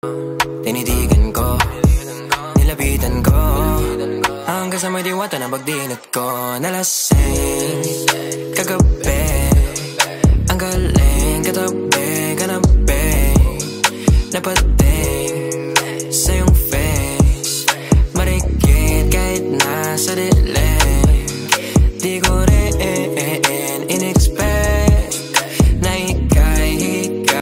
Tinitigan ko, nilapitan ko, hanggang sa may diwata na pagdinat ko. Nalasing kagabi, ang galing katabi.